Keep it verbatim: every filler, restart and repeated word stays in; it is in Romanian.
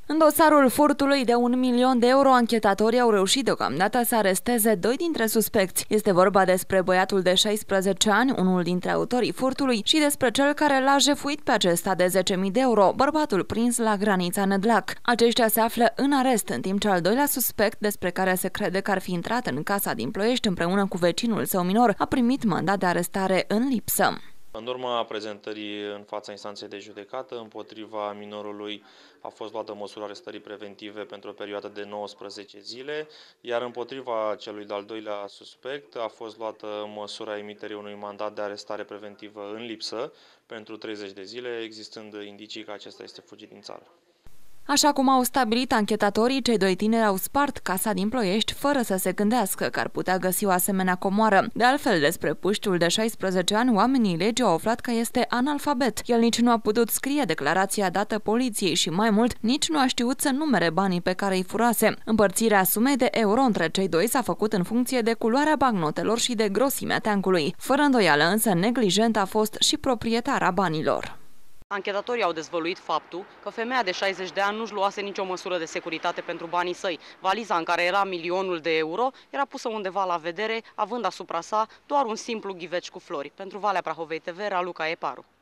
În dosarul furtului de un milion de euro, anchetatorii au reușit deocamdată să aresteze doi dintre suspecți. Este vorba despre băiatul de șaisprezece ani, unul dintre autorii furtului, și despre cel care l-a jefuit pe acesta de zece mii de euro, bărbatul prins la granița Nădlac. Aceștia se află în arest, în timp ce al doilea suspect, despre care se crede că ar fi intrat în casa din Ploiești împreună cu vecinul său minor, a primit mandat de arestare în lipsă. În urma prezentării în fața instanței de judecată, împotriva minorului a fost luată măsura arestării preventive pentru o perioadă de nouăsprezece zile, iar împotriva celui de-al doilea suspect a fost luată măsura emiterii unui mandat de arestare preventivă în lipsă pentru treizeci de zile, existând indicii că acesta este fugit din țară. Așa cum au stabilit anchetatorii, cei doi tineri au spart casa din Ploiești fără să se gândească că ar putea găsi o asemenea comoară. De altfel, despre puștiul de șaisprezece ani, oamenii legii au aflat că este analfabet. El nici nu a putut scrie declarația dată poliției și, mai mult, nici nu a știut să numere banii pe care îi furase. Împărțirea sumei de euro între cei doi s-a făcut în funcție de culoarea bancnotelor și de grosimea teancului. Fără îndoială, însă, neglijent a fost și proprietara banilor. Anchetatorii au dezvăluit faptul că femeia de șaizeci de ani nu-și luase nicio măsură de securitate pentru banii săi. Valiza în care era milionul de euro era pusă undeva la vedere, având asupra sa doar un simplu ghiveci cu flori. Pentru Valea Prahovei T V, Raluca Eparu.